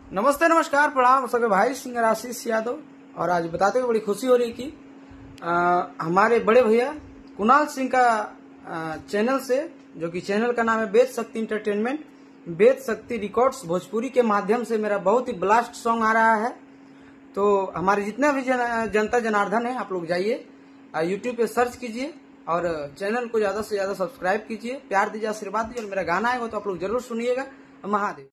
नमस्ते नमस्कार प्रणाम सभी भाई सिंगर आशीष यादव। और आज बताते हुए बड़ी खुशी हो रही है कि हमारे बड़े भैया कुणाल सिंह का चैनल से, जो कि चैनल का नाम है वेद शक्ति इंटरटेनमेंट, वेद शक्ति रिकॉर्ड्स भोजपुरी के माध्यम से मेरा बहुत ही ब्लास्ट सॉन्ग आ रहा है। तो हमारे जितने भी जनता जनार्दन है, आप लोग जाइए यूट्यूब पे सर्च कीजिए और चैनल को ज्यादा से ज्यादा सब्सक्राइब कीजिए, प्यार दीजिए, आशीर्वाद दीजिए। और मेरा गाना आएगा तो आप लोग जरूर सुनिएगा। महादेव।